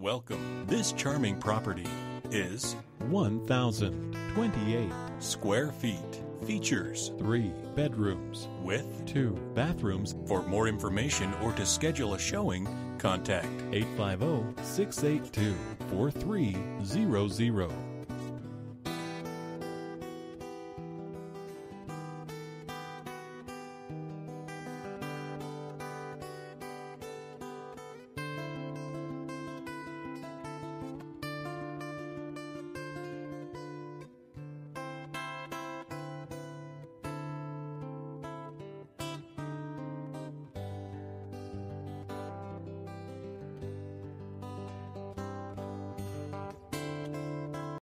Welcome. This charming property is 1,028 square feet. Features 3 bedrooms with 2 bathrooms. For more information or to schedule a showing, contact 850-682-4300.